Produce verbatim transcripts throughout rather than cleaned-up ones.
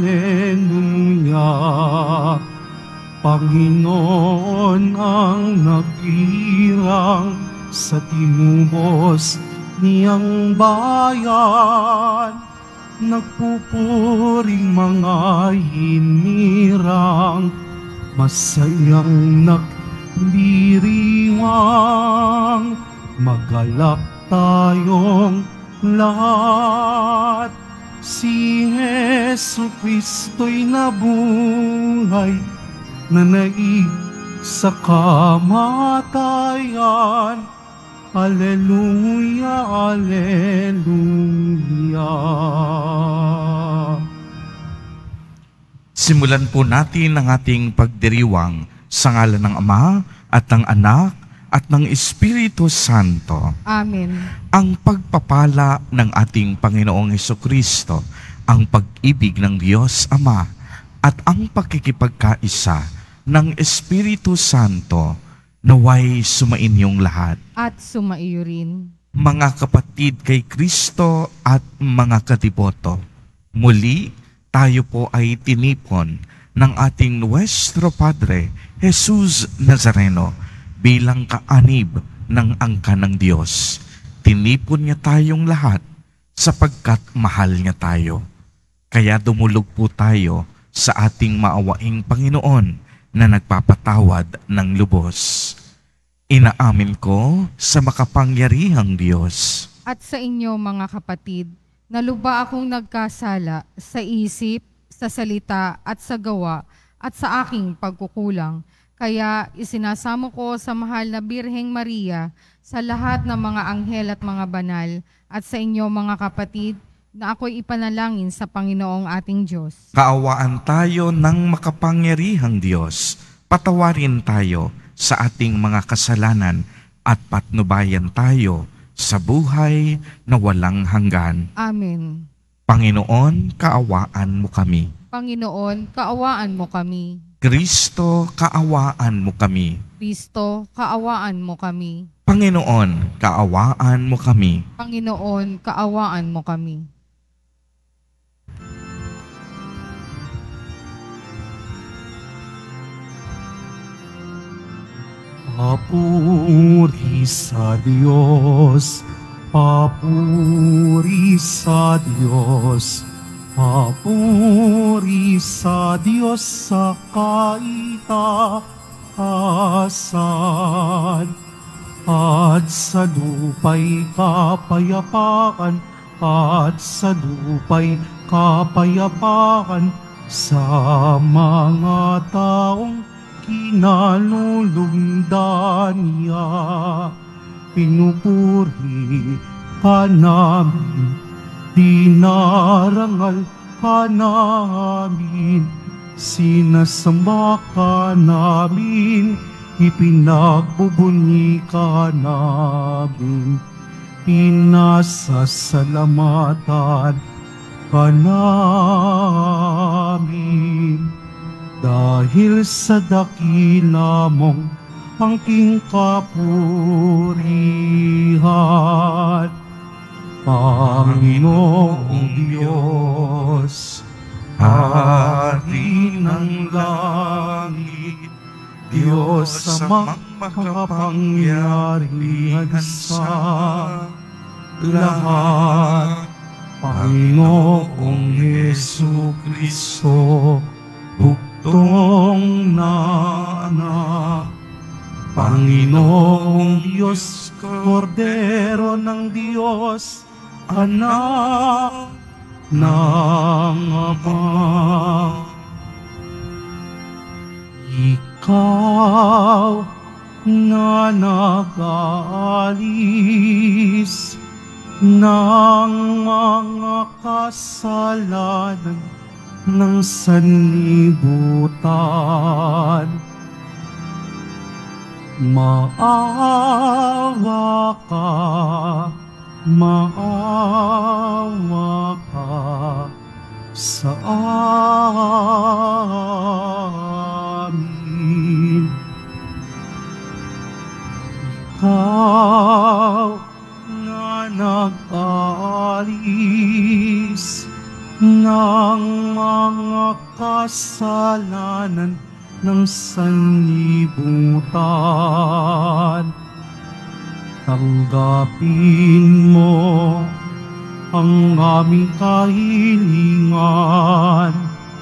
Hallelujah. Panginoon ang nagirang sa tinubos niyang bayan. Nagpupuring mga hinirang, masayang nagdiriwang. Magalak tayong lahat. Si Jesu Kristo'y nabuhay, nanaig sa kamatayan. Alleluia, alleluia. Simulan po natin ang ating pagdiriwang sa ngalan ng Ama at ng Anak at ng Espiritu Santo. Amen. Ang pagpapala ng ating Panginoong Hesukristo, ang pag-ibig ng Diyos Ama, at ang pakikipagkaisa ng Espiritu Santo, naway sumainyong lahat. At sumaiyo rin. Mga kapatid kay Kristo at mga katiboto, muli tayo po ay tinipon ng ating Nuestro Padre, Jesus Nazareno, bilang kaanib ng angka ng Diyos. Tinipon niya tayong lahat sapagkat mahal niya tayo. Kaya dumulog po tayo sa ating maawaing Panginoon na nagpapatawad ng lubos. Inaamin ko sa makapangyarihang Diyos At sa inyo mga kapatid, na luba akong nagkasala sa isip, sa salita at sa gawa at sa aking pagkukulang. Kaya isinasamo ko sa mahal na Birheng Maria, sa lahat ng mga anghel at mga banal, at sa inyo mga kapatid, na ako'y ipanalangin sa Panginoong ating Diyos. Kaawaan tayo ng makapangyarihang Diyos. Patawarin tayo sa ating mga kasalanan at patnubayan tayo sa buhay na walang hanggan. Amen. Panginoon, kaawaan mo kami. Panginoon, kaawaan mo kami. Kristo, kaawaan mo kami. Kristo, kaawaan mo kami. Panginoon, kaawaan mo kami. Panginoon, kaawaan mo kami. Papuri sa Diyos, papuri sa Diyos, papuri sa Diyos sa kaitaasan. At sa lupa'y kapayapaan, at sa lupa'y kapayapaan sa mga taong kinalulugdan niya. Pinupuri ka namin, dinarangal ka namin, sinasamba ka namin, ipinagbubunyi ka namin, pinasasalamatan ka namin. Dahil sa dakila mong angking kapurihan, Panginoong Diyos, Hari ng langit, Diyos sa makapangyarihan sa lahat, Panginoong Jesucristo, buktong na anak, Panginoong Diyos, Kordero ng Diyos, anak ng Ama. Ikaw na nag-aalis ng mga kasalanan ng sanlibutan, maawa ka, maawa ka sa amin. Ikaw na nag-aalis ng mga kasalanan ng sanlibutan. Tanggapin mo ang aming kahilingan.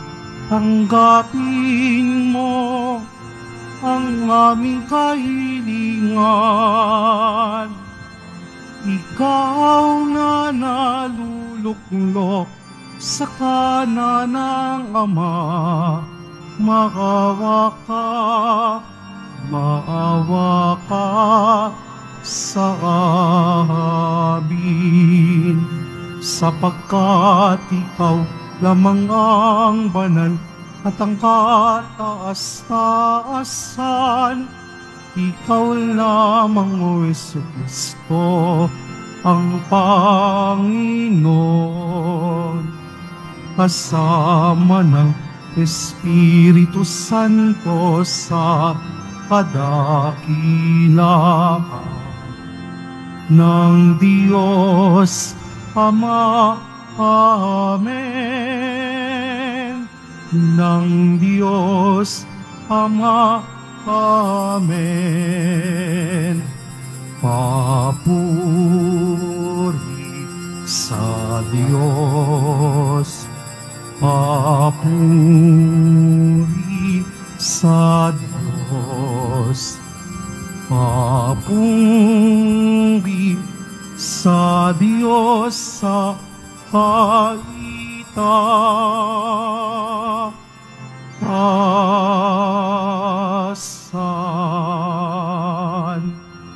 Tanggapin mo ang aming kahilingan. Ikaw na naluluklok sa kanan ng Ama, maawa ka, maawa ka sa amin, sapagkat ikaw lamang ang banal at ang kataas-taasan. Ikaw lamang, O Jesucristo, ang Panginoon, kasama ng Espiritu Santo sa kadakilaan ng Diyos Ama. Amen. Ng Diyos Ama. Amen. Papuri sa Diyos. Papuri sa Diyos. Papuri sa Diyos sa kaitaasan.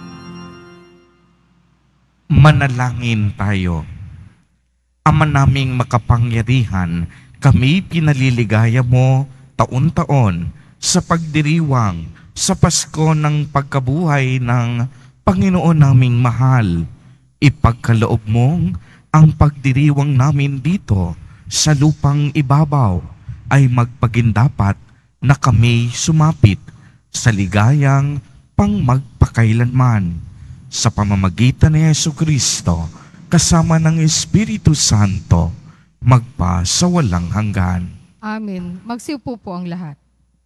Manalangin tayo. Ama naming makapangyarihan, kami pinaliligaya mo taon-taon sa pagdiriwang sa Pasko ng pagkabuhay ng Panginoon naming mahal. Ipagkaloob mong ang pagdiriwang namin dito sa lupang ibabaw ay magpagindapat na kami sumapit sa ligayang pangmagpakailanman sa pamamagitan ni Jesucristo kasama ng Espiritu Santo magpa sa walang hanggan. Amen. Magsiupo po ang lahat.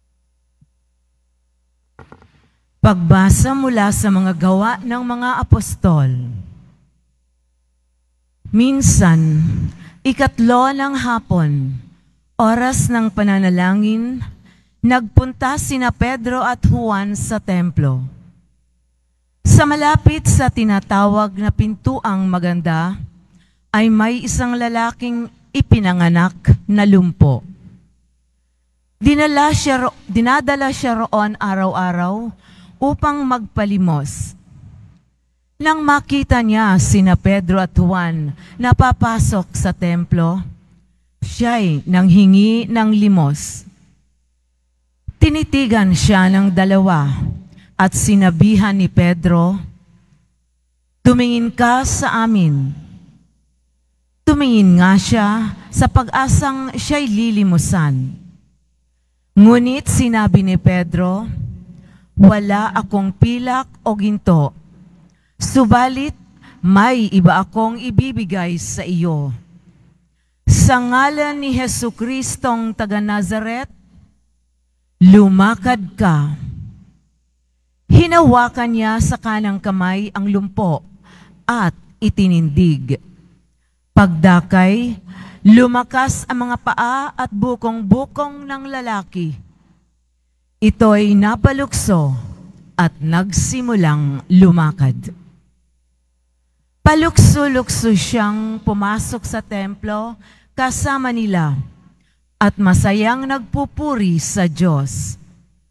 Pagbasa mula sa mga gawa ng mga apostol. Minsan, ikatlo ng hapon, oras ng pananalangin, nagpunta sina Pedro at Juan sa templo. Sa malapit sa tinatawag na pintuang maganda, ay may isang lalaking ipinanganak na lumpo. Dinala siya, dinadala siya roon araw-araw upang magpalimos. Nang makita niya sina Pedro at Juan na papasok sa templo, siya'y nanghingi ng limos. Tinitigan siya ng dalawa at sinabihan ni Pedro, "Tumingin ka sa amin." Tumingin nga siya sa pag-asang siya'y lilimusan. Ngunit sinabi ni Pedro, "Wala akong pilak o ginto. Subalit, may iba akong ibibigay sa iyo. Sa ngalan ni Jesucristong taga Nazaret, lumakad ka." Hinawakan niya sa kanang kamay ang lumpo at itinindig. Pagdakay, lumakas ang mga paa at bukong-bukong ng lalaki. Ito'y napalukso at nagsimulang lumakad. Palukso-lukso siyang pumasok sa templo kasama nila at masayang nagpupuri sa Diyos.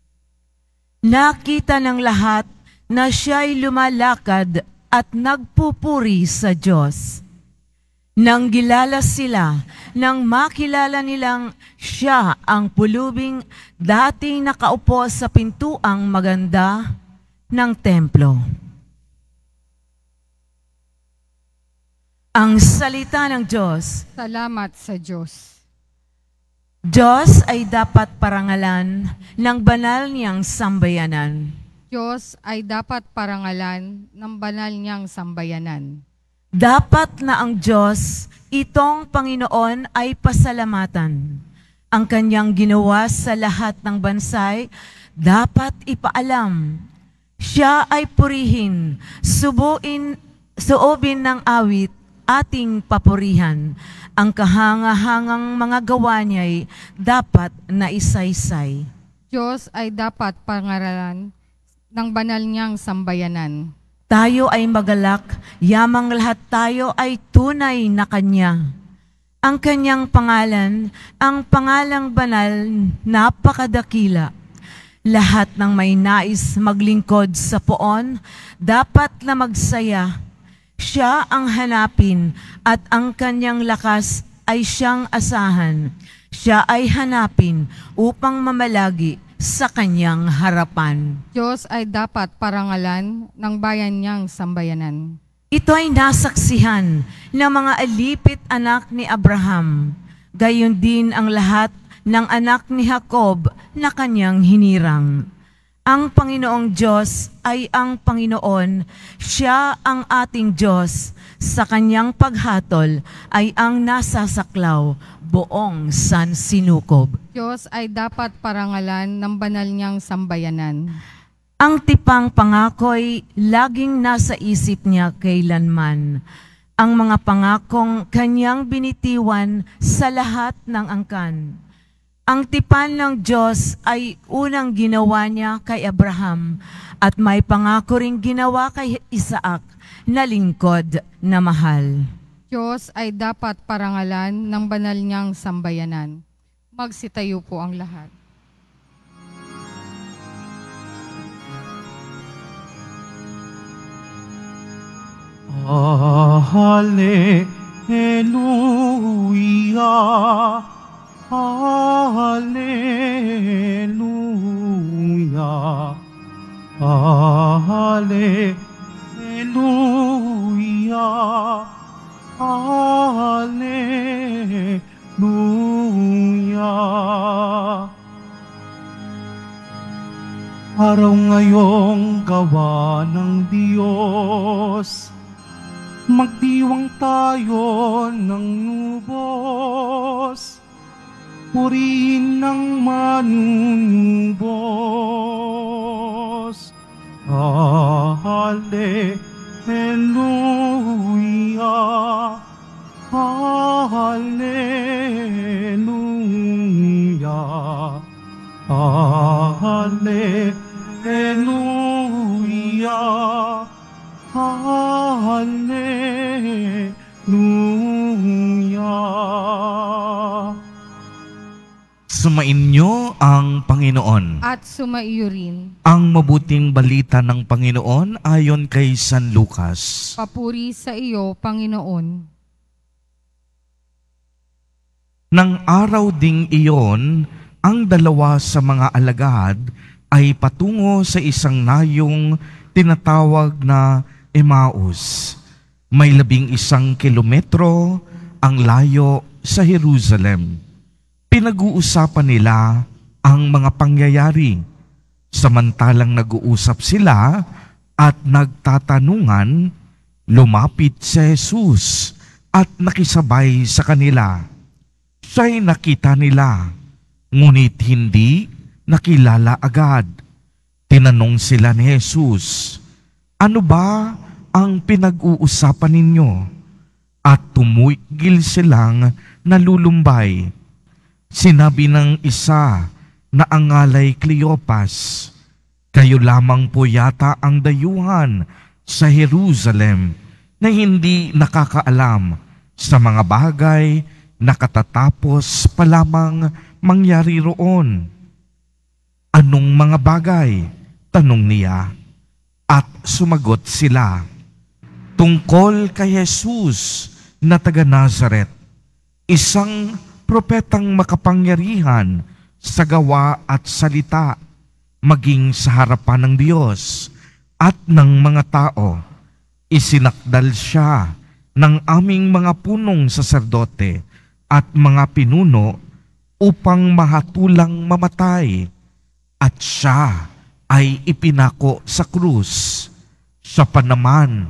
Nakita ng lahat na siya'y lumalakad at nagpupuri sa Diyos. Nang gilala sila, nang makilala nilang siya ang pulubing dating nakaupo sa pintuang maganda ng templo. Ang salita ng Diyos. Salamat sa Diyos. Diyos ay dapat parangalan ng banal niyang sambayanan. Diyos ay dapat parangalan ng banal niyang sambayanan. Dapat na ang Diyos, itong Panginoon ay pasalamatan. Ang kanyang ginawa sa lahat ng bansay, dapat ipaalam. Siya ay purihin, subuin, suobin ng awit, ating papurihan. Ang kahangahangang mga gawa niya'y dapat na isaysay. Diyos ay dapat pangaralan ng banal niyang sambayanan. Tayo ay magalak, yamang lahat tayo ay tunay na Kanya. Ang Kanyang pangalan, ang pangalang banal, napakadakila. Lahat ng may nais maglingkod sa poon, dapat na magsaya. Siya ang hanapin at ang Kanyang lakas ay siyang asahan. Siya ay hanapin upang mamalagi sa Kanyang harapan. Diyos ay dapat parangalan ng bayan niyang sambayanan. Ito ay nasaksihan ng mga alipit anak ni Abraham, gayon din ang lahat ng anak ni Jacob na kanyang hinirang. Ang Panginoong Diyos ay ang Panginoon, Siya ang ating Diyos. Sa Kanyang paghatol ay ang nasasaklaw buong sansinukob. Diyos ay dapat parangalan ng banal niyang sambayanan. Ang tipang pangako'y laging nasa isip niya kailanman. Ang mga pangakong Kanyang binitiwan sa lahat ng angkan. Ang tipan ng Diyos ay unang ginawa niya kay Abraham at may pangako ring ginawa kay Isaac na lingkod na mahal. Diyos ay dapat parangalan ng banal niyang sambayanan. Magsitayo po ang lahat. Hallelujah, Hallelujah, Hallelujah, Hallelujah. Araw ngayong gawa ng Diyos, magdiwang tayo ng nubos, purihin ng manunubos. Hallelujah, Hallelujah, Hallelujah, Hallelujah. Sumainyo ang Panginoon. At sumaiyo rin. Ang mabuting balita ng Panginoon ayon kay San Lucas. Papuri sa iyo, Panginoon. Nang araw ding iyon, ang dalawa sa mga alagad ay patungo sa isang nayong tinatawag na Emmaus. May labing isang kilometro ang layo sa Jerusalem. Pinag-uusapan nila ang mga pangyayari. Samantalang nag-uusap sila at nagtatanungan, lumapit si Jesus at nakisabay sa kanila. Siya'y nakita nila, ngunit hindi nakilala agad. Tinanong sila ni Jesus, ano ba ang pinag-uusapan ninyo? At tumigil silang nalulumbay. Sinabi ng isa na ang ngalay Cleopas, kayo lamang po yata ang dayuhan sa Jerusalem na hindi nakakaalam sa mga bagay na katatapos pa lamang mangyari roon. Anong mga bagay? Tanong niya. At sumagot sila, tungkol kay Jesus na taga Nazaret, isang propetang makapangyarihan sa gawa at salita, maging sa harapan ng Diyos at ng mga tao. Isinakdal siya ng aming mga punong saserdote at mga pinuno upang mahatulang mamatay, at siya ay ipinako sa krus. Siya pa naman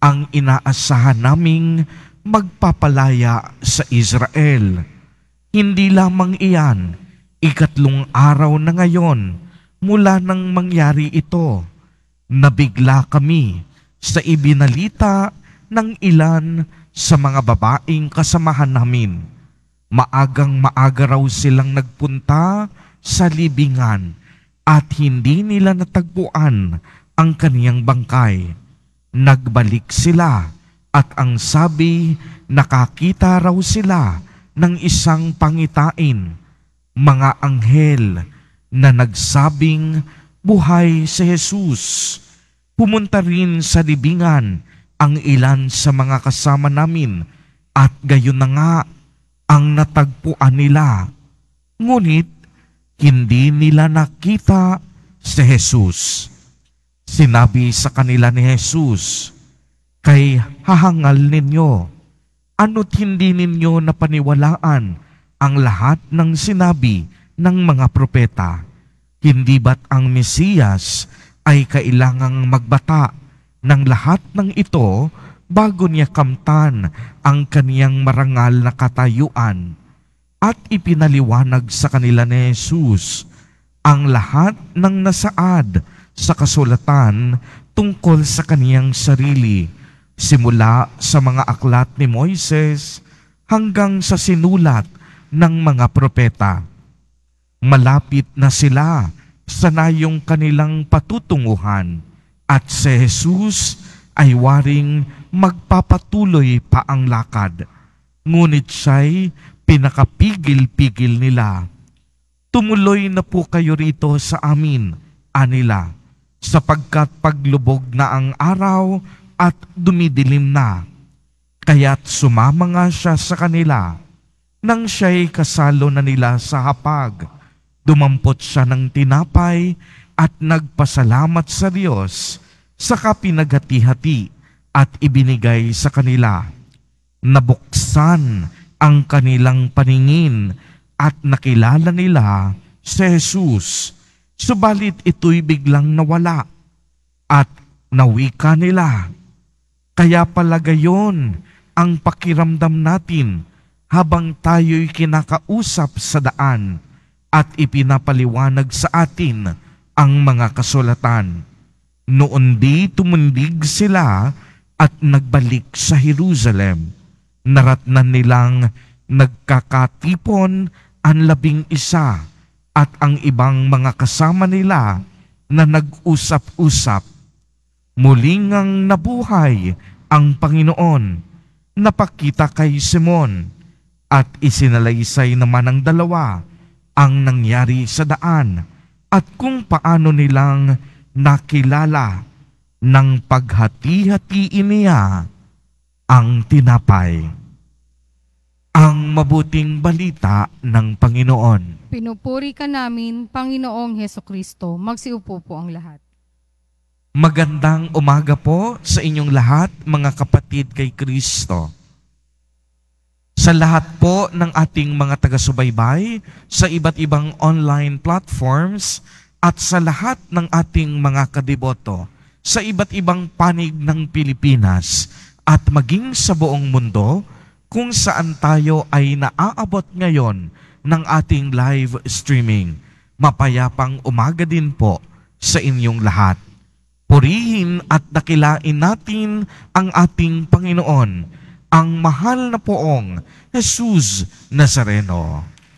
ang inaasahan naming magpapalaya sa Israel. Hindi lamang iyan, ikatlong araw na ngayon mula nang mangyari ito. Nabigla kami sa ibinalita ng ilan sa mga babaeng kasamahan namin. Maagang maaga raw silang nagpunta sa libingan at hindi nila natagpuan ang kaniyang bangkay. Nagbalik sila at ang sabi, nakakita raw sila ng isang pangitain, mga anghel na nagsabing buhay si Jesus. Pumunta rin sa libingan ang ilan sa mga kasama namin at gayon na nga ang natagpuan nila. Ngunit hindi nila nakita si Jesus. Sinabi sa kanila ni Jesus, kay hahangal ninyo, ano't hindi ninyo napaniwalaan ang lahat ng sinabi ng mga propeta? Hindi ba't ang Mesiyas ay kailangang magbata ng lahat ng ito bago niya kamtan ang kaniyang marangal na katayuan? At ipinaliwanag sa kanila ni Jesus ang lahat ng nasaad sa kasulatan tungkol sa kaniyang sarili, simula sa mga aklat ni Moises hanggang sa sinulat ng mga propeta. Malapit na sila sa nayong kanilang patutunguhan at si Jesus ay waring magpapatuloy pa ang lakad. Ngunit siya'y pinakapigil-pigil nila. Tumuloy na po kayo rito sa amin, anila, sapagkat paglubog na ang araw at dumidilim na. Kaya't sumama nga siya sa kanila. Nang siya'y kasalo na nila sa hapag, dumampot siya ng tinapay at nagpasalamat sa Diyos, saka pinaghati-hati at ibinigay sa kanila. Nabuksan ang kanilang paningin at nakilala nila si Jesus. Subalit ito'y biglang nawala at nawika nila. Kaya pala gayon ang pakiramdam natin habang tayo'y kinakausap sa daan at ipinapaliwanag sa atin ang mga kasulatan. Noon di tumundig sila at nagbalik sa Jerusalem. Naratnan nilang nagkakatipon ang labing isa at ang ibang mga kasama nila na nag-usap-usap. Muling ang nabuhay ang Panginoon, napakita kay Simon, at isinalaysay naman ng dalawa ang nangyari sa daan at kung paano nilang nakilala ng paghati-hatiin niya ang tinapay. Ang mabuting balita ng Panginoon. Pinupuri ka namin, Panginoong Hesukristo. Magsiupo po ang lahat. Magandang umaga po sa inyong lahat, mga kapatid kay Kristo. Sa lahat po ng ating mga taga-subaybay sa iba't ibang online platforms at sa lahat ng ating mga kadiboto sa iba't ibang panig ng Pilipinas at maging sa buong mundo kung saan tayo ay naaabot ngayon ng ating live streaming. Mapayapang umaga din po sa inyong lahat. Purihin at dakilain natin ang ating Panginoon, ang mahal na poong Jesus Nazareno.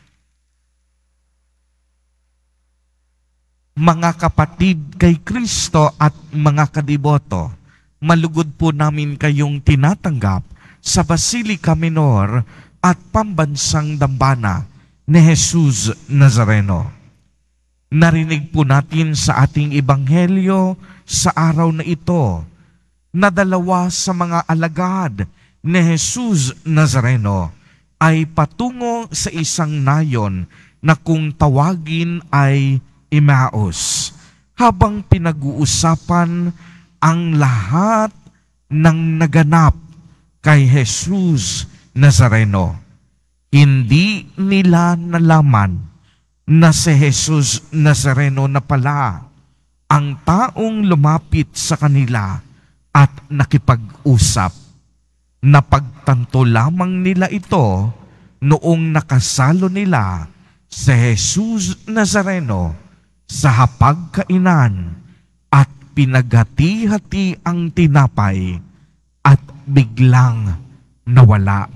Mga kapatid kay Kristo at mga kadiboto, malugod po namin kayong tinatanggap sa Basilica Minor at Pambansang Dambana ni Jesus Nazareno. Narinig po natin sa ating ebanghelyo sa araw na ito na dalawa sa mga alagad ni Jesus Nazareno ay patungo sa isang nayon na kung tawagin ay Emmaus, habang pinag-uusapan ang lahat ng naganap kay Jesus Nazareno. Hindi nila nalaman na si Jesus Nazareno na pala ang taong lumapit sa kanila at nakipag-usap. Napagtanto lamang nila ito noong nakasalo nila si Jesus Nazareno sa hapagkainan at pinaghati-hati ang tinapay at biglang nawala.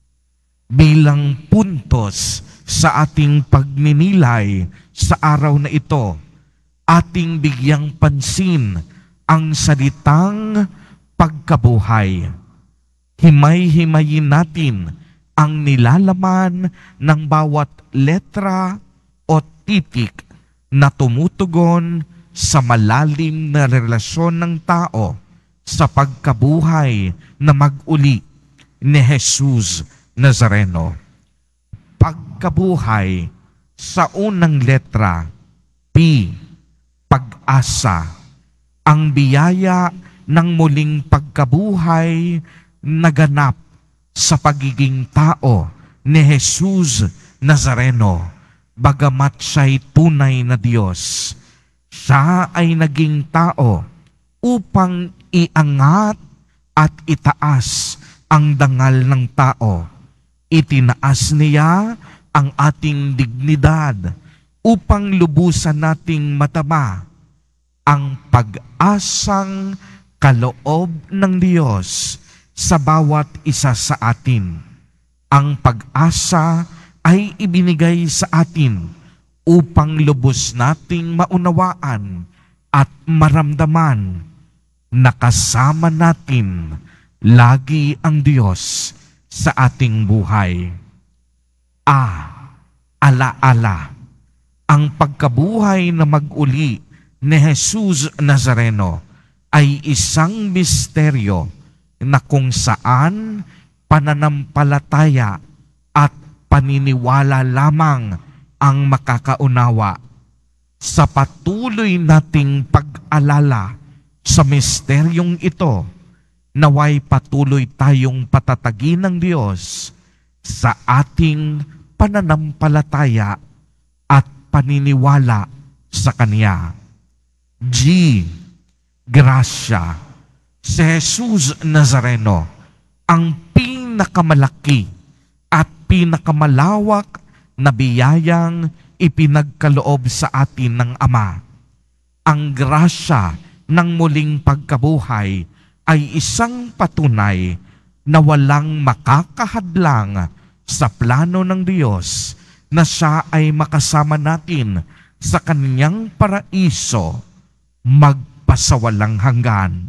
Bilang puntos sa ating pagninilay sa araw na ito, ating bigyang pansin ang salitang pagkabuhay. Himay-himayin natin ang nilalaman ng bawat letra o titik na tumutugon sa malalim na relasyon ng tao sa pagkabuhay na mag-uli ni Jesus Nazareno. Pagkabuhay sa unang letra, P, pag-asa, ang biyaya ng muling pagkabuhay naganap sa pagiging tao ni Jesus Nazareno. Bagamat siya'y tunay na Diyos, siya ay naging tao upang iangat at itaas ang dangal ng tao. Itinaas niya ang ating dignidad upang lubusan nating matama ang pag-asang kaloob ng Diyos sa bawat isa sa atin. Ang pag-asa ay ibinigay sa atin upang lubos nating maunawaan at maramdaman na kasama natin lagi ang Diyos sa ating buhay. A, ala-ala, ang pagkabuhay na mag-uli ni Jesus Nazareno ay isang misteryo na kung saan pananampalataya at paniniwala lamang ang makakaunawa. Sa patuloy nating pag-alala sa misteryong ito, naway patuloy tayong patatagin ng Diyos sa ating pananampalataya at paniniwala sa Kanya. G, grasya. Si Jesus Nazareno, ang pinakamalaki at pinakamalawak na biyayang ipinagkaloob sa atin ng Ama. Ang grasya ng muling pagkabuhay ay isang patunay na walang makakahadlang sa plano ng Diyos na siya ay makasama natin sa Kanyang paraiso magpasawalang hanggan.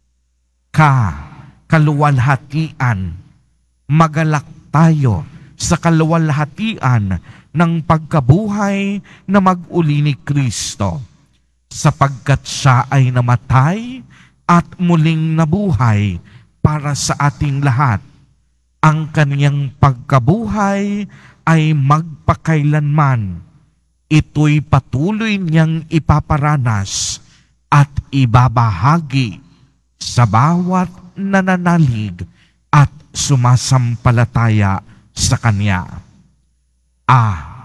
Ka, kaluwalhatian. Magalak tayo sa kaluwalhatian ng pagkabuhay na mag-uli ni Kristo, sapagkat siya ay namatay at muling nabuhay para sa ating lahat. Ang kaniyang pagkabuhay ay magpakailanman. Ito'y patuloy niyang ipaparanas at ibabahagi sa bawat nananalig at sumasampalataya sa Kanya. A,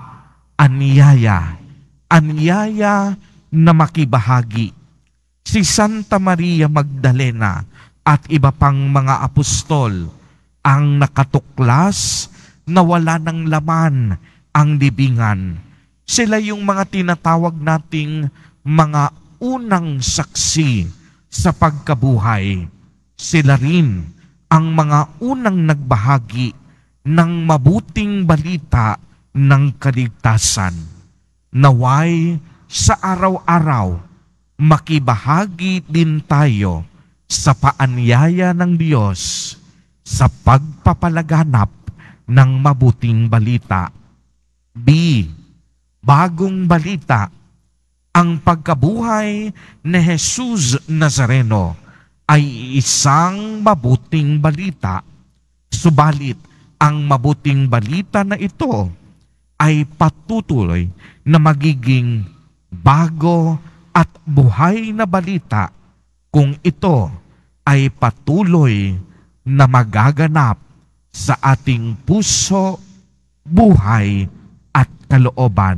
anyaya. Anyaya na makibahagi. Si Santa Maria Magdalena at iba pang mga apostol ang nakatuklas na wala ng laman ang libingan. Sila yung mga tinatawag nating mga unang saksi sa pagkabuhay. Sila rin ang mga unang nagbahagi ng mabuting balita ng kaligtasan. Naway sa araw-araw, makibahagi din tayo sa paanyaya ng Diyos sa pagpapalaganap ng mabuting balita. B, bagong balita. Ang pagkabuhay ni Jesus Nazareno ay isang mabuting balita. Subalit, ang mabuting balita na ito ay patutuloy na magiging bago at buhay na balita kung ito ay patuloy na magaganap sa ating puso, buhay at kalooban.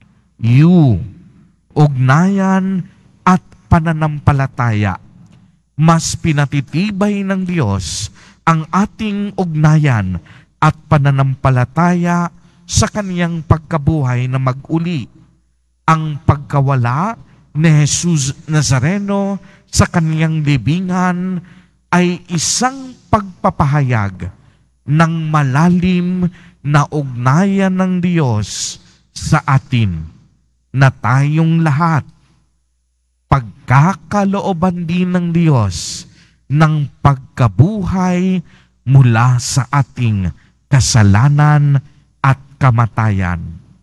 U, ugnayan at pananampalataya. mas pinatitibay ng Diyos ang ating ugnayan at pananampalataya sa Kaniyang pagkabuhay na mag-uli. Ang pagkawala ni Jesus Nazareno sa Kaniyang libingan ay isang pagpapahayag ng malalim na ugnayan ng Diyos sa atin, na tayong lahat pagkakalooban din ng Diyos ng pagkabuhay mula sa ating kasalanan at kamatayan.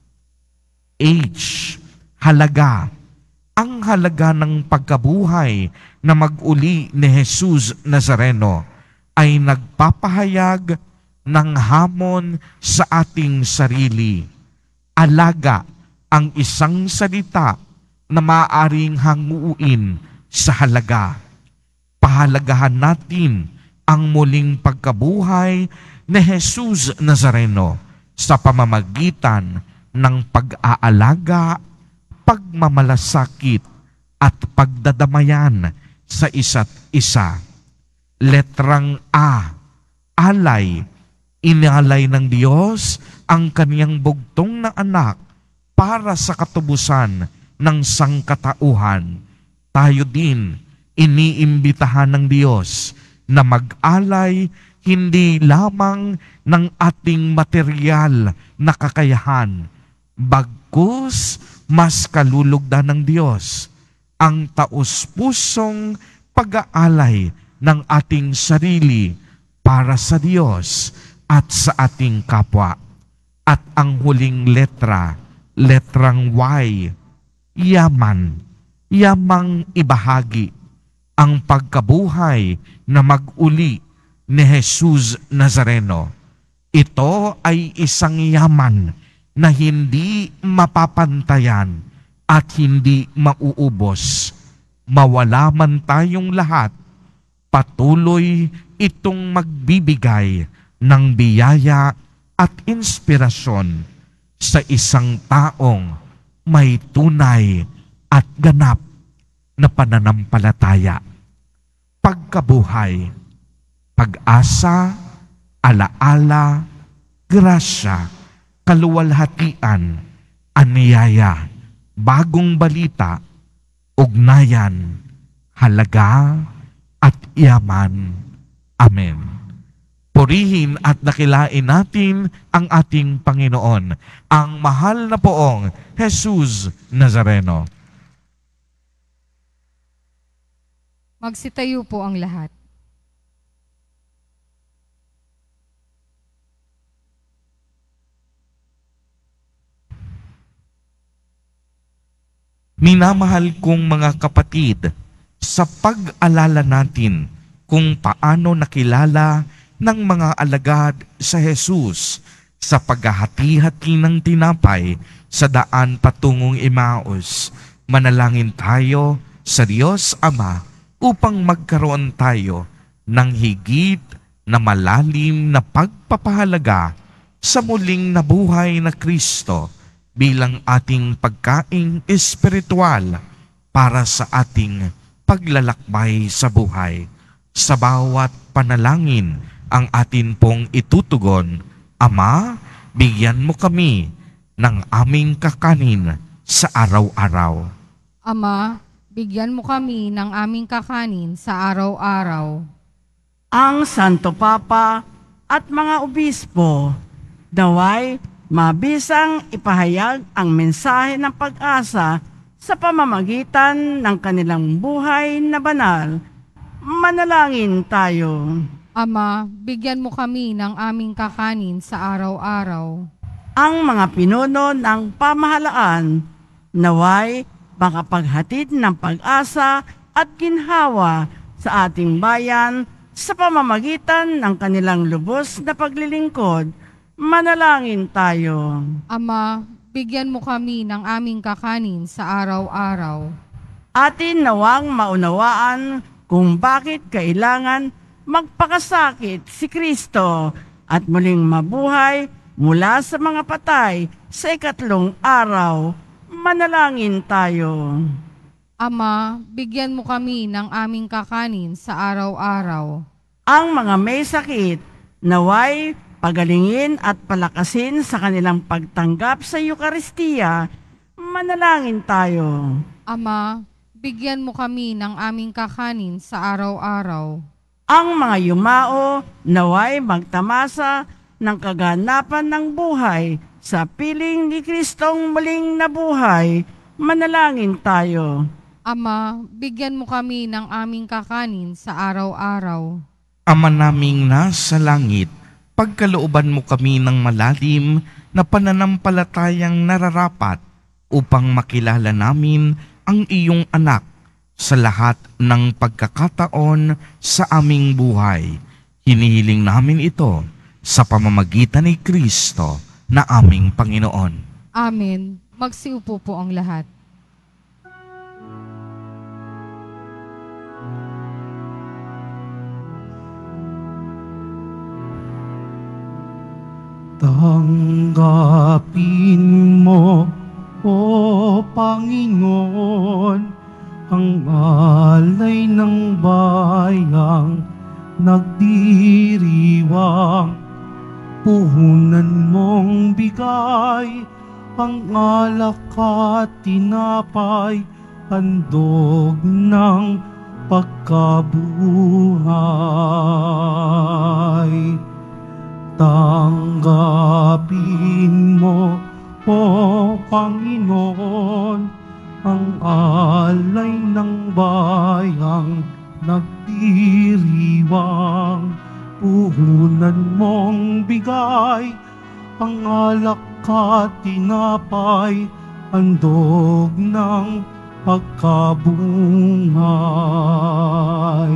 H. Halaga. Ang halaga ng pagkabuhay na mag-uli ni Jesus Nazareno ay nagpapahayag ng hamon sa ating sarili. Alaga ang isang salita na maaaring hanguin sa halaga. Pahalagahan natin ang muling pagkabuhay ni Jesus Nazareno sa pamamagitan ng pag-aalaga, pagmamalasakit at pagdadamayan sa isa't isa. Letrang A. Alay. Inalay ng Diyos ang Kaniyang bugtong na anak para sa katubusan ng sangkatauhan. Tayo din iniimbitahan ng Diyos na mag-alay hindi lamang ng ating material na kakayahan, bagkus mas kalulugdan ng Diyos ang taus-pusong pag-aalay ng ating sarili para sa Diyos at sa ating kapwa. At ang huling letra, letrang Y, yaman, yamang ibahagi ang pagkabuhay na mag-uli ni Jesus Nazareno. Ito ay isang yaman na hindi mapapantayan at hindi mauubos. Mawala man tayong lahat, patuloy itong magbibigay ng biyaya at inspirasyon sa isang taong may tunay at ganap na pananampalataya. Pagkabuhay, pag-asa, alaala, grasya, kaluwalhatian, aniyaya, bagong balita, ugnayan, halaga, at yaman. Amen. Purihin at dakilain natin ang ating Panginoon, ang mahal na poong Jesus Nazareno. Magsitayo po ang lahat. Minamahal kong mga kapatid, sa pag-alala natin kung paano nakilala ng mga alagad sa Jesus sa paghahati-hati ng tinapay sa daan patungong Emmaus, manalangin tayo sa Diyos Ama upang magkaroon tayo ng higit na malalim na pagpapahalaga sa muling nabuhay na Kristo bilang ating pagkaing espiritual para sa ating paglalakbay sa buhay. Sa bawat panalangin ang atin pong itutugon, Ama, bigyan mo kami ng aming kakanin sa araw-araw. Ama, bigyan mo kami ng aming kakanin sa araw-araw. Ang Santo Papa at mga obispo, naway mabisang ipahayag ang mensahe ng pag-asa sa pamamagitan ng kanilang buhay na banal. Manalangin tayo. Ama, bigyan mo kami ng aming kakanin sa araw-araw. Ang mga pinuno ng pamahalaan, naway makapaghatid ng pag-asa at ginhawa sa ating bayan sa pamamagitan ng kanilang lubos na paglilingkod. Manalangin tayo. Ama, bigyan mo kami ng aming kakanin sa araw-araw. Atin nawang maunawaan kung bakit kailangan magpakasakit si Kristo at muling mabuhay mula sa mga patay sa ikatlong araw. Manalangin tayo. Ama, bigyan mo kami ng aming kakanin sa araw-araw. Ang mga may sakit, naway pagalingin at palakasin sa kanilang pagtanggap sa Eukaristiya. Manalangin tayo. Ama, bigyan mo kami ng aming kakanin sa araw-araw. Ang mga yumao, naway magtamasa ng kaganapan ng buhay sa piling ni Kristong muling nabuhay. Manalangin tayo. Ama, bigyan mo kami ng aming kakanin sa araw-araw. Ama naming nasa langit, pagkalooban mo kami ng malalim na pananampalatayang nararapat upang makilala namin ang iyong anak sa lahat ng pagkakataon sa aming buhay. Hinihiling namin ito sa pamamagitan ni Kristo na aming Panginoon. Amen. Magsiupo po ang lahat. Tanggapin mo, O Panginoon, ang alay ng bayang nagdiriwang. Puhunan mong bigay ang alak at tinapay, handog ng pagkabuhay. Tanggapin mo, O Panginoon, ang alay ng bayang nagdiriwang. Puhunan mong bigay ang alak at tinapay, handog ng pagkabuhay.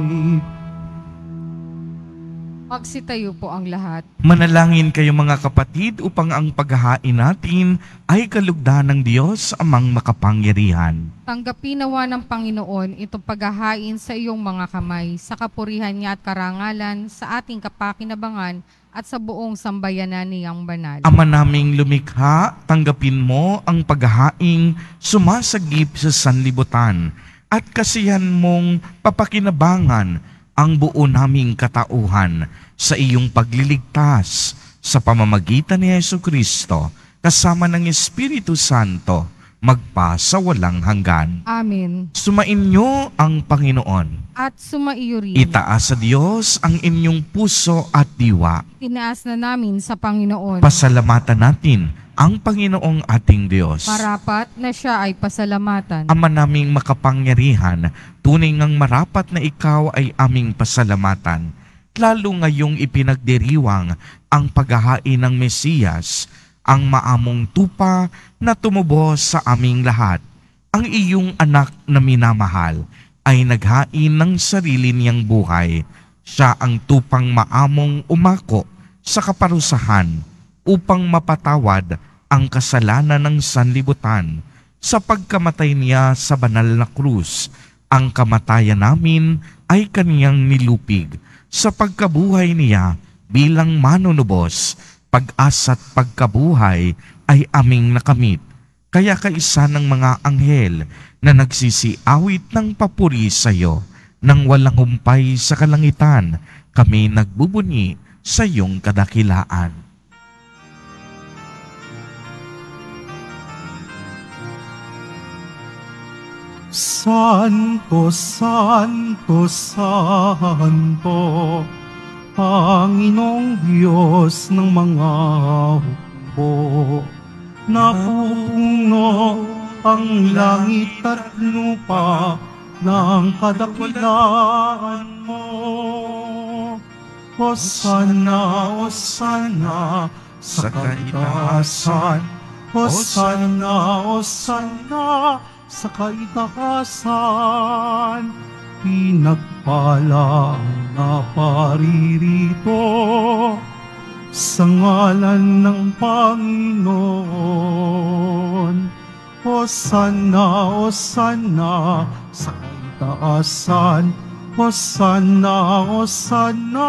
Magsitayo po ang lahat. Manalangin kayo mga kapatid upang ang paghahain natin ay kalugdan ng Diyos amang makapangyarihan. Tanggapin nawa ng Panginoon itong paghahain sa iyong mga kamay, sa kapurihan niya at karangalan, sa ating kapakinabangan at sa buong sambayanan niyang banal. Ama naming lumikha, tanggapin mo ang paghahaing sumasagip sa sanlibutan at kasihan mong papakinabangan ang buo naming katauhan sa iyong pagliligtas sa pamamagitan ni Jesucristo kasama ng Espiritu Santo magpa sa walang hanggan. Amen. Sumainyo ang Panginoon. At sumaiyo rin. Itaas sa Diyos ang inyong puso at diwa. Tinaas na namin sa Panginoon. Pasalamatan natin ang Panginoong ating Diyos. Marapat na siya ay pasalamatan. Ama naming makapangyarihan, tunay ngang marapat na ikaw ay aming pasalamatan. Lalo ngayong ipinagdiriwang ang paghahain ng Mesiyas, ang maamong tupa na tumubos sa aming lahat. Ang iyong anak na minamahal ay naghain ng sarili niyang buhay. Siya ang tupang maamong umako sa kaparusahan upang mapatawad ang kasalanan ng sanlibutan. Sa pagkamatay niya sa banal na krus, ang kamatayan namin ay kaniyang nilupig. Sa pagkabuhay niya bilang manunubos, pag-asa't pagkabuhay ay aming nakamit. Kaya kaisa ng mga anghel na nagsisiawit ng papuri sa iyo, nang walang humpay sa kalangitan, kami nagbubunyi sa iyong kadakilaan. Santo, Santo, Santo, Panginoong Diyos ng mga hukbo. Napupuno ang langit at lupa ng kadakilaan mo. Hosana, Hosana sa kaitaasan. Hosana, Hosana sa kaitaasan. Pinagpala ang naparirito sa ngalan ng Panginoon. Hosana, Hosana sa kaitaasan. Hosana, Hosana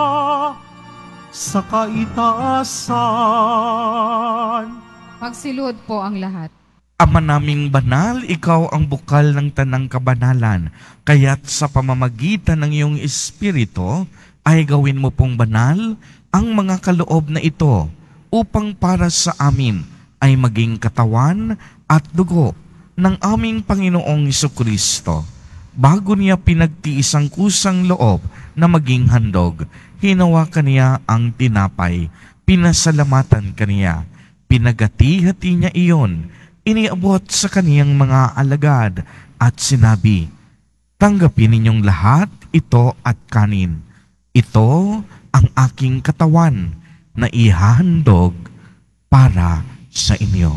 sa kaitaasan. Magsilod po ang lahat. Ama naming banal, ikaw ang bukal ng tanang kabanalan, kaya't sa pamamagitan ng iyong Espiritu ay gawin mo pong banal ang mga kaloob na ito upang para sa amin ay maging katawan at dugo ng aming Panginoong Jesucristo. Bago niya pinagtiis ang kusang loob na maging handog, hinawakan niya ang tinapay, pinasalamatan kaniya, pinagati-hati niya iyon, iniabot sa kaniyang mga alagad at sinabi, "Tanggapin ninyong lahat ito at kanin. Ito ang aking katawan na ihahandog para sa inyo."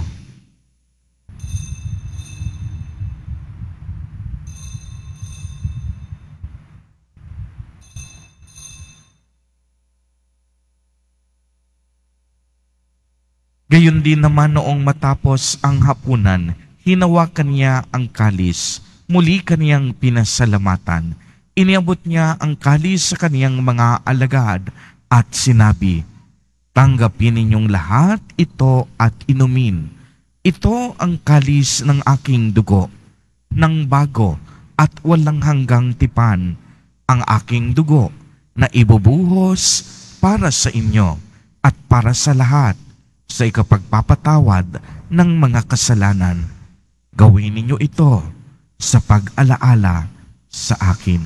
Gayon din naman noong matapos ang hapunan, hinawakan niya ang kalis, muli kaniyang pinasalamatan. Iniabot niya ang kalis sa kaniyang mga alagad at sinabi, "Tanggapin ninyong lahat ito at inumin. Ito ang kalis ng aking dugo, ng bago at walang hanggang tipan, ang aking dugo na ibubuhos para sa inyo at para sa lahat sa ikapagpapatawad ng mga kasalanan. Gawin ninyo ito sa pag-alaala sa akin."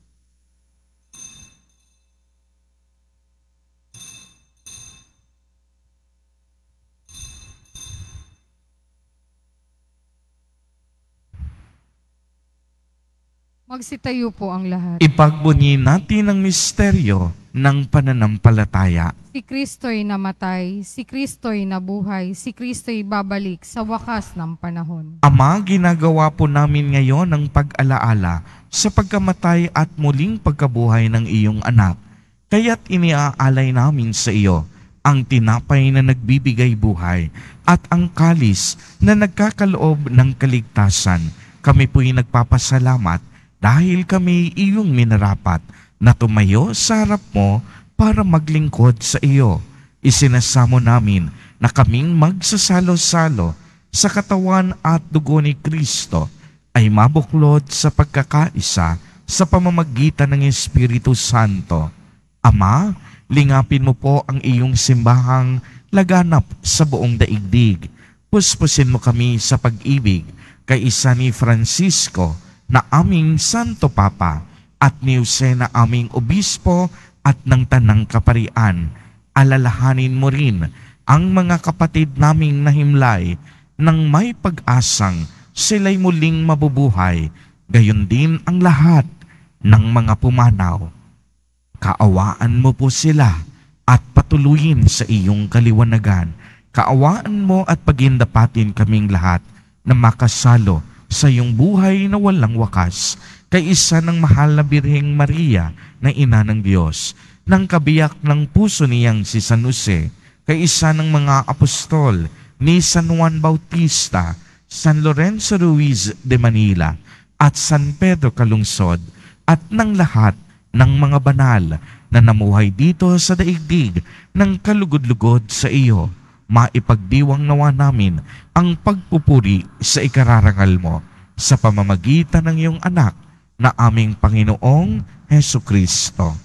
Magsitayo po ang lahat. Ipagbunyi natin ang misteryo ng pananampalataya. Si Kristo'y namatay, si Kristo'y nabuhay, si Kristo'y babalik sa wakas ng panahon. Ama, ginagawa po namin ngayon ang pag-alaala sa pagkamatay at muling pagkabuhay ng iyong anak. Kaya't iniaalay namin sa iyo ang tinapay na nagbibigay buhay at ang kalis na nagkakaloob ng kaligtasan. Kami po'y nagpapasalamat dahil kami iyong minarapat na tumayo sa harap mo para maglingkod sa iyo. Isinasamo namin na kaming magsasalo-salo sa katawan at dugo ni Kristo ay mabuklod sa pagkakaisa sa pamamagitan ng Espiritu Santo. Ama, lingapin mo po ang iyong simbahang laganap sa buong daigdig. Puspusin mo kami sa pag-ibig kay isa ni Francisco na aming Santo Papa at ni Jose na aming Obispo at ng Tanang Kaparian. Alalahanin mo rin ang mga kapatid naming nahimlay nang may pag-asang sila'y muling mabubuhay, gayon din ang lahat ng mga pumanaw. Kaawaan mo po sila at patuloyin sa iyong kaliwanagan. Kaawaan mo at pagindapatin kaming lahat na makasalo sa iyong buhay na walang wakas, kay isa ng mahal na Birheng Maria na ina ng Diyos, ng kabiyak ng puso niyang si San Jose, kay isa ng mga apostol ni San Juan Bautista, San Lorenzo Ruiz de Manila, at San Pedro Calungsod, at ng lahat ng mga banal na namuhay dito sa daigdig ng kalugod-lugod sa iyo. Maipagdiwang nawa namin ang pagpupuri sa ikararangal mo sa pamamagitan ng iyong anak na aming Panginoong Hesukristo.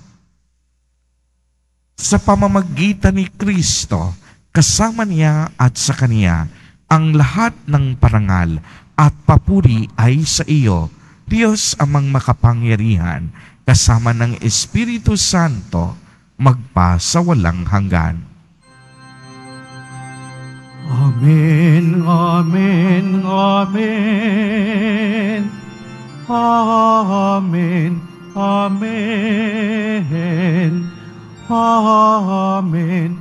Sa pamamagitan ni Kristo, kasama niya at sa Kaniya, ang lahat ng parangal at papuri ay sa iyo, Diyos amang makapangyarihan, kasama ng Espiritu Santo, magpa sa walang hanggan. Amen, amen, amen. Amen, amen. Amen,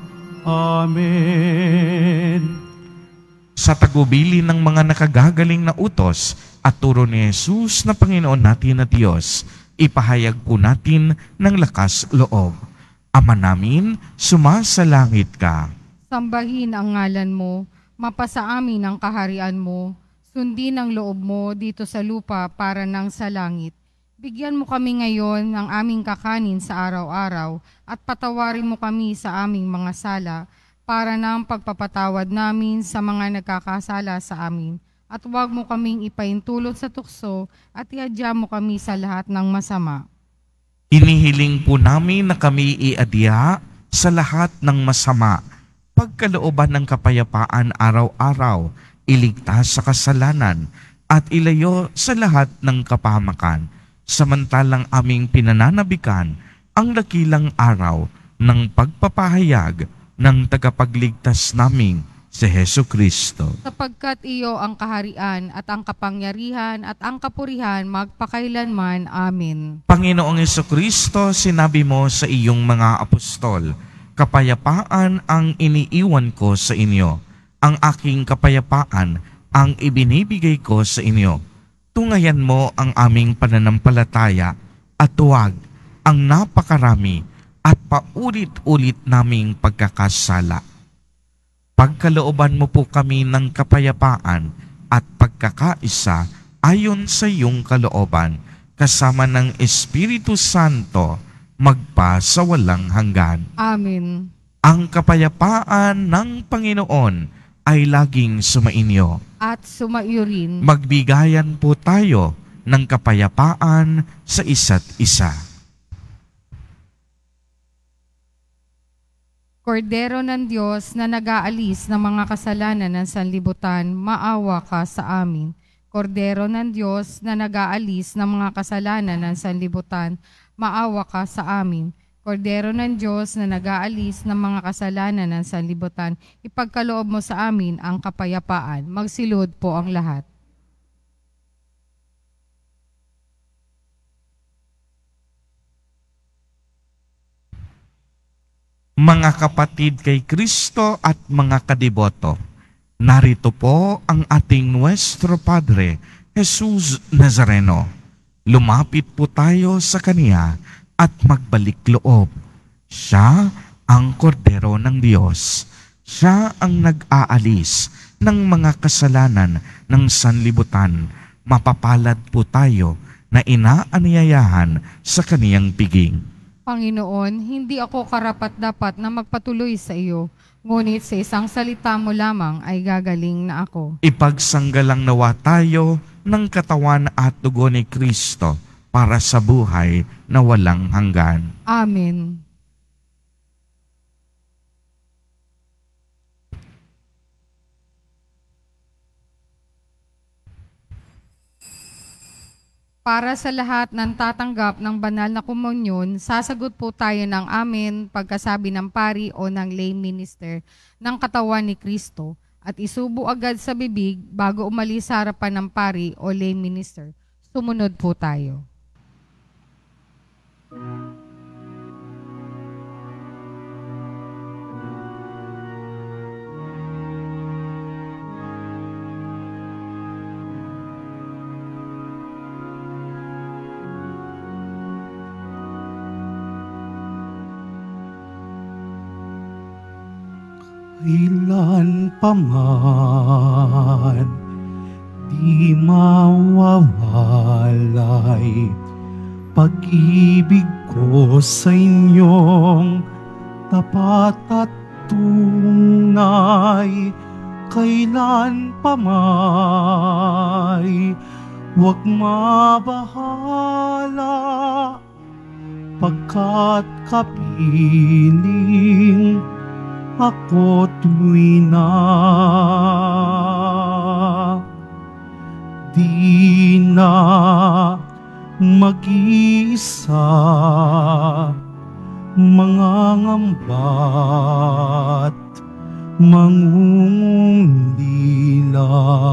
amen. Sa tagubili ng mga nakagagaling na utos at turo ni Jesus na Panginoon natin na Diyos, ipahayag po natin ng lakas loob. Ama namin, sumasalangit ka. Sambahin ang ngalan mo, mapasa amin ang kaharian mo, sundin ang loob mo dito sa lupa para nang sa langit. Bigyan mo kami ngayon ng aming kakanin sa araw-araw at patawarin mo kami sa aming mga sala para nang pagpapatawad namin sa mga nagkakasala sa amin. at huwag mo kaming ipaintulot sa tukso at iadya mo kami sa lahat ng masama. Hinihiling po namin na kami iadya sa lahat ng masama, pagkalooban ng kapayapaan araw-araw, iligtas sa kasalanan, at ilayo sa lahat ng kapahamakan, samantalang aming pinananabikan ang dakilang araw ng pagpapahayag ng tagapagligtas naming si Hesu Kristo. Sapagkat iyo ang kaharian at ang kapangyarihan at ang kapurihan magpakailanman. Amen. Panginoong Hesu Kristo, sinabi mo sa iyong mga apostol, kapayapaan ang iniiwan ko sa inyo, ang aking kapayapaan ang ibinibigay ko sa inyo. Tungayan mo ang aming pananampalataya at huwag ang napakarami at paulit-ulit naming pagkakasala. Pagkalooban mo po kami ng kapayapaan at pagkakaisa ayon sa iyong kalooban, kasama ng Espiritu Santo, magpa sa walang hanggan. Amen. Ang kapayapaan ng Panginoon ay laging sumainyo. At sumaiyo rin. Magbigayan po tayo ng kapayapaan sa isa't isa. Kordero ng Diyos na nag-aalis ng mga kasalanan ng sanlibutan, maawa ka sa amin. Kordero ng Diyos na nag-aalis ng mga kasalanan ng sanlibutan, maawa ka sa amin. Kordero ng Diyos na nag-aalis ng mga kasalanan ng sanlibutan, ipagkaloob mo sa amin ang kapayapaan. Magsilod po ang lahat. Mga kapatid kay Kristo at mga kadiboto, narito po ang ating Nuestro Padre, Jesus Nazareno. Lumapit po tayo sa Kaniya at magbalik loob. Siya ang kordero ng Diyos. Siya ang nag-aalis ng mga kasalanan ng sanlibutan. Mapapalad po tayo na inaanyayahan sa kaniyang piging. Panginoon, hindi ako karapat-dapat na magpatuloy sa iyo, ngunit sa isang salita mo lamang ay gagaling na ako. Ipagsanggalang nawa tayo ng katawan at dugo ni Kristo para sa buhay na walang hanggan. Amen. Para sa lahat ng tatanggap ng banal na komunyon, sasagot po tayo ng amen pagkasabi ng pari o ng lay minister ng katawan ni Kristo at isubo agad sa bibig bago umalis sa harapan ng pari o lay minister. Sumunod po tayo. Kailan pa man di mawawalay pag-ibig ko sa inyong tapat at tunay. Kailan pa may huwag mabahala pagkat kapiling ako tuwi na. Di na mag-iisa, mangangamba't mangungulila.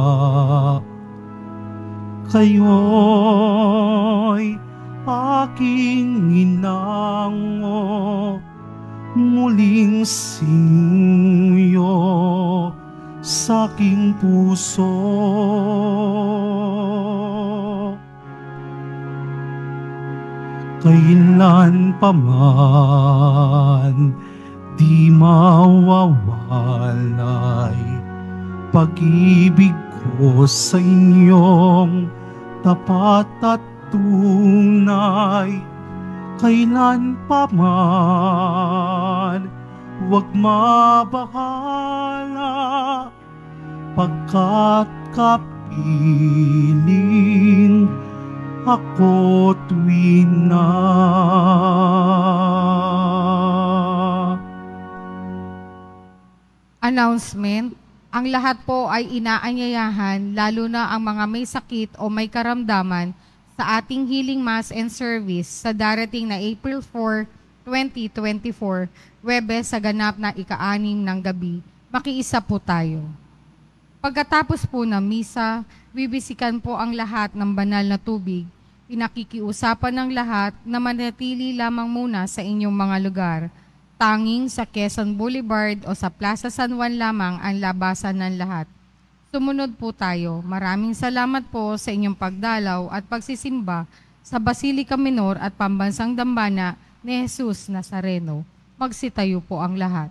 Kayo'y aking inango, muling sinuyo sa aking puso. Kailan pa man di mawawalay pag-ibig ko sa inyong tapat at tunay. Kailan pa man huwag mabahala pagkat kapiling piling ako't wina. Announcement. Ang lahat po ay inaanyayahan, lalo na ang mga may sakit o may karamdaman, sa ating healing mass and service sa darating na April fourth, twenty twenty-four, Huwebes sa ganap na ika-anim ng gabi. Makiisa po tayo. Pagkatapos po ng misa, bibisikan po ang lahat ng banal na tubig. Pinakikiusapan ng lahat na manatili lamang muna sa inyong mga lugar. Tanging sa Quezon Boulevard o sa Plaza San Juan lamang ang labasan ng lahat. Sumunod po tayo. Maraming salamat po sa inyong pagdalaw at pagsisimba sa Basilica Minor at Pambansang Dambana ni Jesus Nazareno. Magsitayo po ang lahat.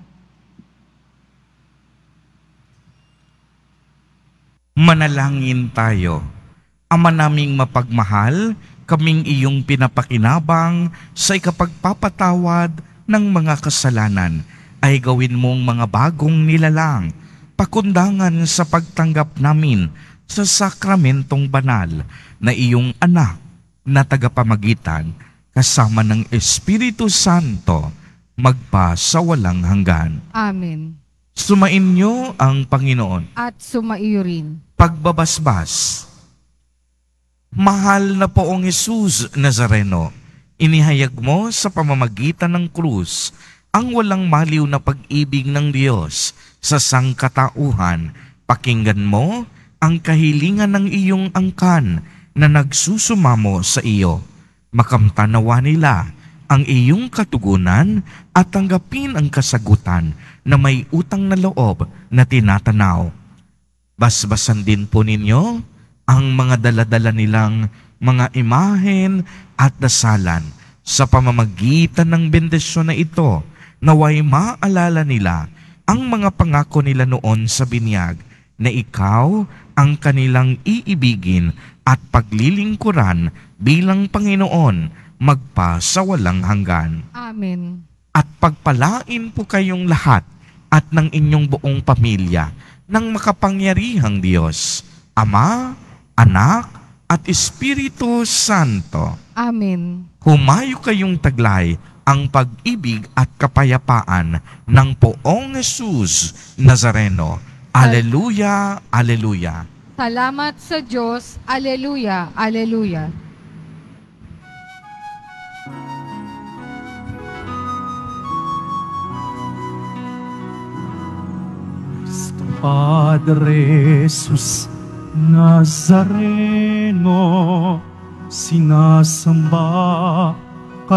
Manalangin tayo. Ama naming mapagmahal, kaming iyong pinapakinabang sa ikapagpapatawad ng mga kasalanan ay gawin mong mga bagong nilalang, pakundangan sa pagtanggap namin sa sakramentong banal na iyong anak na tagapamagitan kasama ng Espiritu Santo magpa sa walang hanggan. Amen. Sumainyo ang Panginoon. At sumaiyo rin. Pagbabasbas. Mahal na poong Jesus Nazareno, inihayag mo sa pamamagitan ng krus ang walang maliw na pag-ibig ng Diyos sa sangkatauhan. Pakinggan mo ang kahilingan ng iyong angkan na nagsusumamo sa iyo. Makamtanawa nila ang iyong katugunan at tanggapin ang kasagutan na may utang na loob na tinatanaw. Basbasan din po ninyo ang mga daladala nilang mga imahen at dasalan. Sa pamamagitan ng bendisyon na ito, naway maalala nila ang mga pangako nila noon sa binyag na ikaw ang kanilang iibigin at paglilingkuran bilang Panginoon magpa sa walang hanggan. Amen. At pagpalain po kayong lahat at ng inyong buong pamilya ng makapangyarihang Diyos, Ama, Anak, at Espiritu Santo. Amen. Humayo kayong taglay ang pag-ibig at kapayapaan ng poong Jesus Nazareno. Aleluya, aleluya. Salamat sa Diyos. Aleluya, aleluya. Padre Jesus Nazareno, sinasamba ka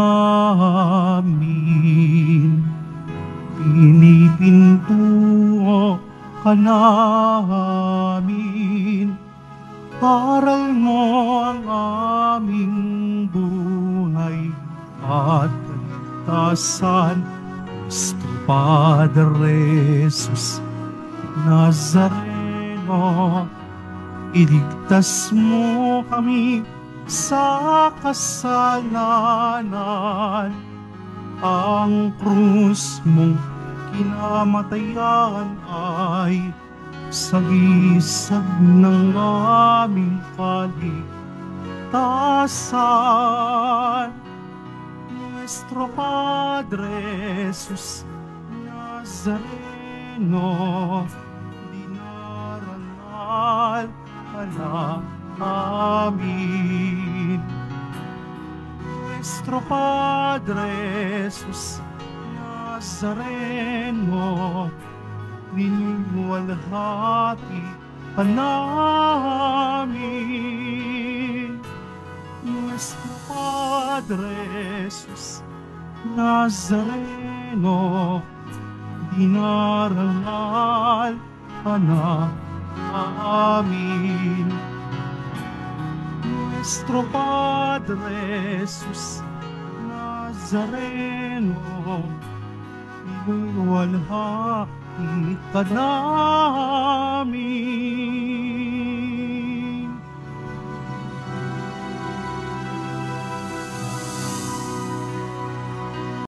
namin, pinipinto ka namin, aral mo ang aming buhay at kaligtasan. Cristo Padre Jesus Nazareno, iligtas mo kami sa kasalanan. Ang krus mong kinamatayan ay sagisag ng aming kaligtasan. Nuestro Padre Jesus Nazareno, dinarangal ka na amin. Nuestro Padre Jesus Nazareno, ninuwalhati ka namin. Nuestro Padre Jesus Nazareno, dinarangal ka na amin. Nuestro Padre Jesus Nazareno, ninuwalhati ka namin.